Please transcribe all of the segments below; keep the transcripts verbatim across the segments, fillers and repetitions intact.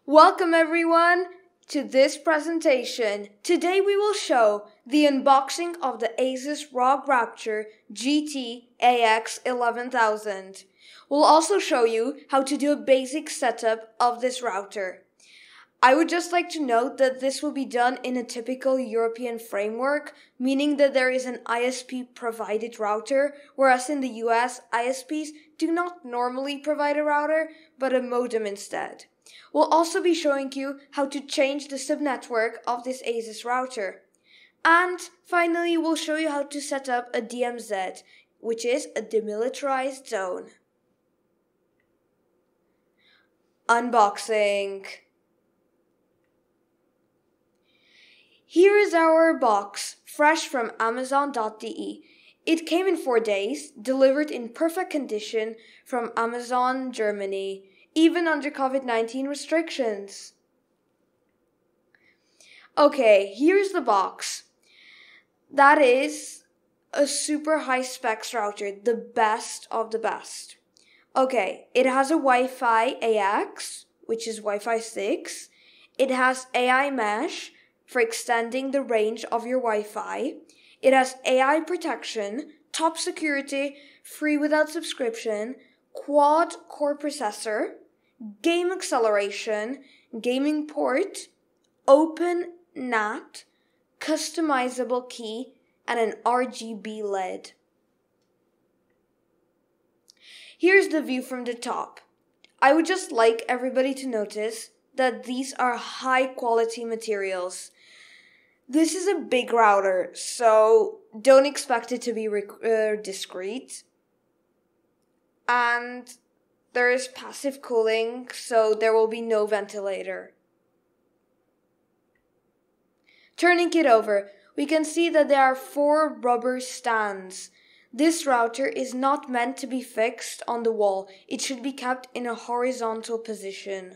Welcome everyone to this presentation. Today we will show the unboxing of the Asus R O G Rapture G T A X eleven thousand. We'll also show you how to do a basic setup of this router. I would just like to note that this will be done in a typical European framework, meaning that there is an I S P provided router, whereas in the U S, I S Ps do not normally provide a router, but a modem instead. We'll also be showing you how to change the subnetwork of this Asus router. And finally, we'll show you how to set up a D M Z, which is a demilitarized zone. Unboxing. Here is our box, fresh from Amazon dot D E. It came in four days, delivered in perfect condition from Amazon, Germany, even under COVID nineteen restrictions. Okay, here's the box. That is a super high specs router, the best of the best. Okay, it has a Wi-Fi A X, which is Wi-Fi six. It has A I mesh for extending the range of your Wi-Fi. It has A I protection, top security, free without subscription, quad core processor, game acceleration, gaming port, open N A T, customizable key, and an R G B L E D. Here's the view from the top. I would just like everybody to notice that these are high quality materials. This is a big router, so don't expect it to be rec- uh, discreet. And there is passive cooling, so there will be no ventilator. Turning it over, we can see that there are four rubber stands. This router is not meant to be fixed on the wall. It should be kept in a horizontal position.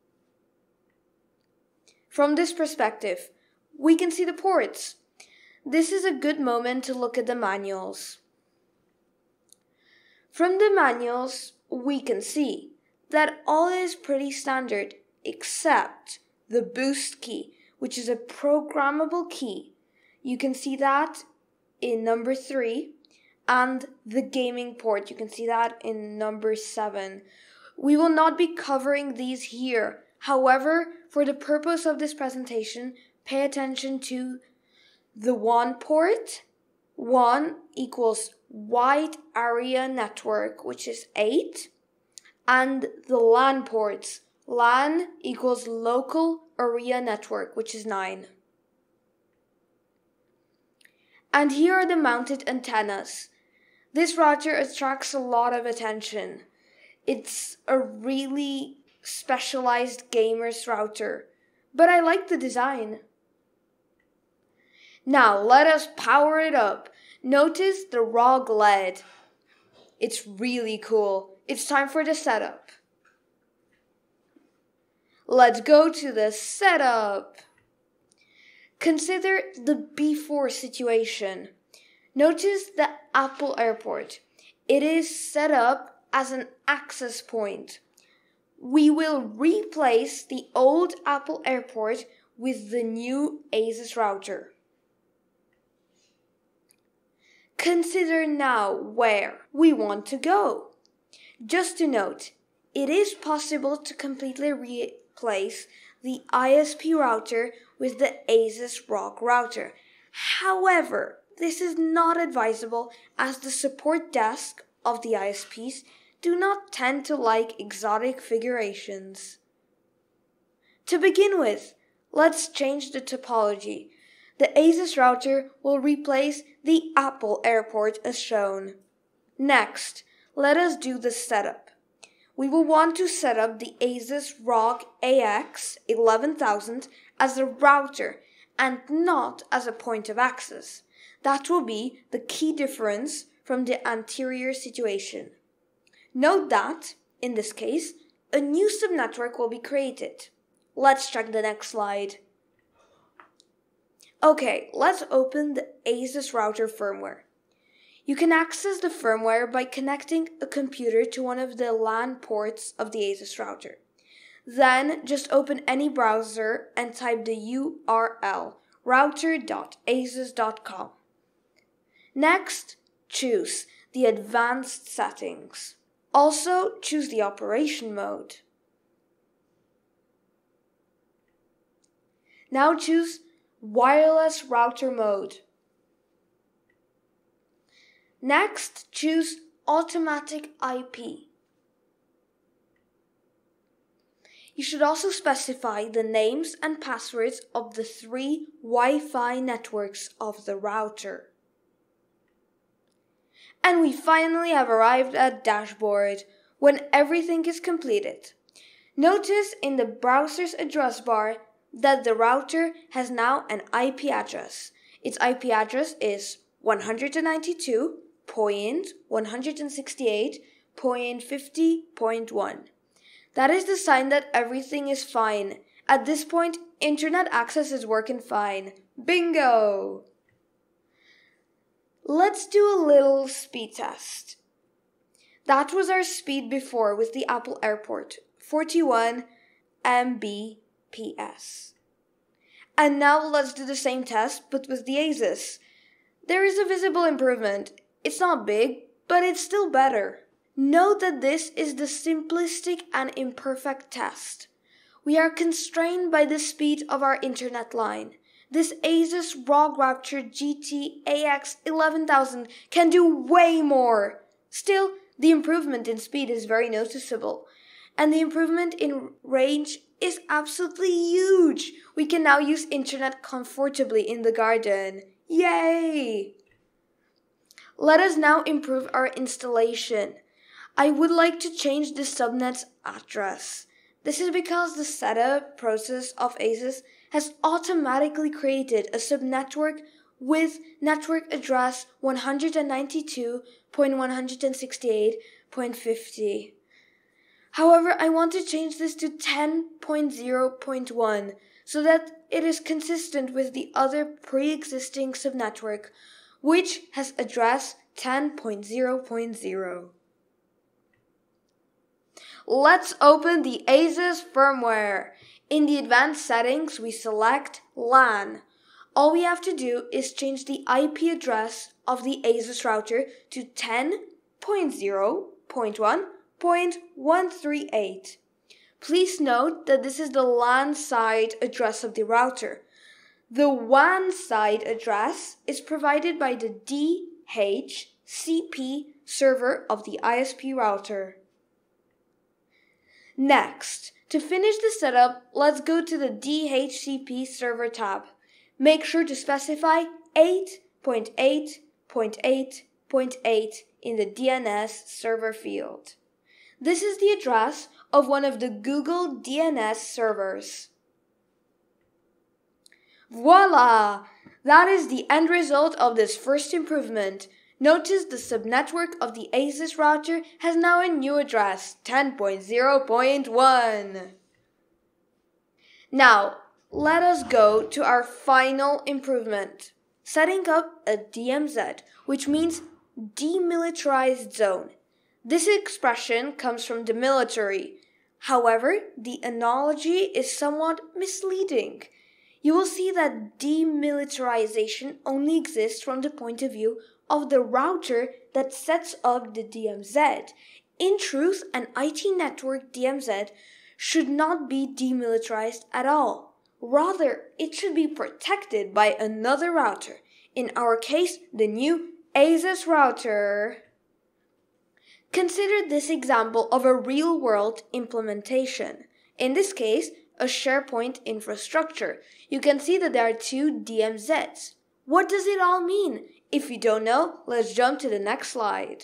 From this perspective, we can see the ports. This is a good moment to look at the manuals. From the manuals, we can see that all is pretty standard except the boost key, which is a programmable key. You can see that in number three, and the gaming port. You can see that in number seven. We will not be covering these here. However, for the purpose of this presentation, pay attention to the WAN port. WAN equals wide area network, which is eight. And the LAN ports. LAN equals local area network, which is nine. And here are the mounted antennas. This router attracts a lot of attention. It's a really specialized gamers router, but I like the design. Now let us power it up. Notice the R O G L E D. It's really cool. It's time for the setup. Let's go to the setup. Consider the before situation. Notice the Apple Airport. It is set up as an access point. We will replace the old Apple Airport with the new Asus router. Consider now where we want to go. Just to note, it is possible to completely replace the I S P router with the Asus R O G router. However, this is not advisable as the support desk of the I S Ps do not tend to like exotic configurations. To begin with, let's change the topology. The Asus router will replace the Apple Airport as shown. Next, let us do the setup. We will want to set up the Asus R O G A X eleven thousand as a router and not as a point of access. That will be the key difference from the anterior situation. Note that, in this case, a new subnetwork will be created. Let's check the next slide. Okay, let's open the Asus router firmware. You can access the firmware by connecting a computer to one of the LAN ports of the Asus router. Then just open any browser and type the U R L router dot asus dot com. Next, choose the advanced settings. Also, choose the operation mode. Now choose wireless router mode. Next, choose automatic I P. You should also specify the names and passwords of the three Wi-Fi networks of the router. And we finally have arrived at dashboard when everything is completed. Notice in the browser's address bar that the router has now an I P address. Its I P address is one ninety-two dot one sixty-eight dot fifty dot one. That is the sign that everything is fine. At this point, internet access is working fine. Bingo! Let's do a little speed test. That was our speed before with the Apple Airport, forty-one megabits per second. And now let's do the same test, but with the Asus. There is a visible improvement. It's not big, but it's still better. Note that this is the simplistic and imperfect test. We are constrained by the speed of our internet line. This Asus R O G Rapture G T A X eleven thousand can do way more. Still, the improvement in speed is very noticeable. And the improvement in range is absolutely huge. We can now use internet comfortably in the garden. Yay! Let us now improve our installation. I would like to change the subnet's address. This is because the setup process of Asus has automatically created a subnetwork with network address one ninety-two dot one sixty-eight dot fifty. However, I want to change this to ten dot zero dot one so that it is consistent with the other pre-existing subnetwork, which has address ten dot zero dot zero. Let's open the Asus firmware. In the advanced settings, we select LAN. All we have to do is change the I P address of the Asus router to ten dot zero dot one dot one thirty-eight. Please note that this is the LAN side address of the router. The W A N side address is provided by the D H C P server of the I S P router. Next, to finish the setup, let's go to the D H C P server tab. Make sure to specify eight dot eight dot eight dot eight in the D N S server field. This is the address of one of the Google D N S servers. Voila! That is the end result of this first improvement. Notice the subnetwork of the Asus router has now a new address, ten dot zero dot one. Now, let us go to our final improvement, setting up a D M Z, which means demilitarized zone. This expression comes from the military. However, the analogy is somewhat misleading. You will see that demilitarization only exists from the point of view of the router that sets up the D M Z. In truth, an I T network D M Z should not be demilitarized at all. Rather, it should be protected by another router. In our case, the new Asus router. Consider this example of a real-world implementation. In this case, a SharePoint infrastructure. You can see that there are two D M Zs. What does it all mean? If you don't know, let's jump to the next slide.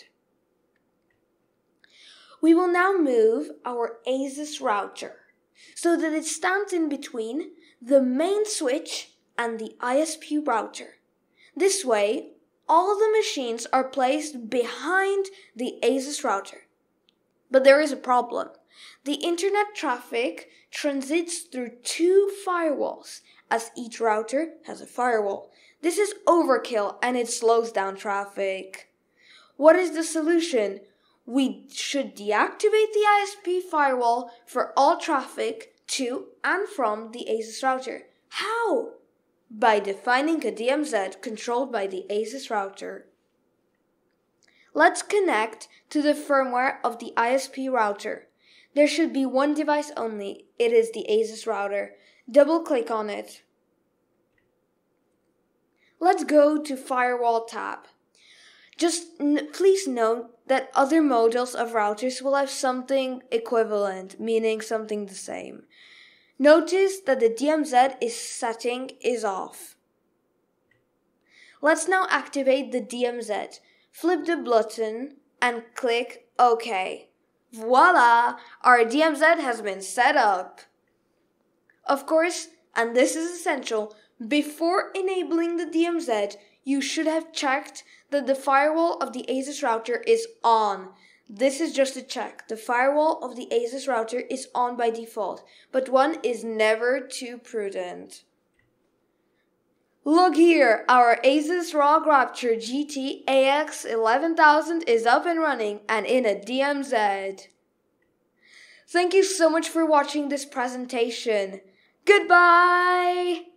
We will now move our Asus router so that it stands in between the main switch and the I S P router. This way, all the machines are placed behind the Asus router. But there is a problem. The internet traffic transits through two firewalls, as each router has a firewall. This is overkill and it slows down traffic. What is the solution? we should deactivate the I S P firewall for all traffic to and from the Asus router. How? By defining a D M Z controlled by the Asus router. Let's connect to the firmware of the I S P router. There should be one device only. It is the Asus router. Double-click on it. Let's go to Firewall tab. Just n- please note that other models of routers will have something equivalent, meaning something the same. Notice that the D M Z is setting is off. Let's now activate the D M Z. Flip the button and click OK. Voila! Our D M Z has been set up. Of course, and this is essential, before enabling the D M Z, you should have checked that the firewall of the Asus router is on. This is just a check. The firewall of the Asus router is on by default, but one is never too prudent. Look here, our Asus R O G Rapture G T A X eleven thousand is up and running and in a D M Z. Thank you so much for watching this presentation. Goodbye!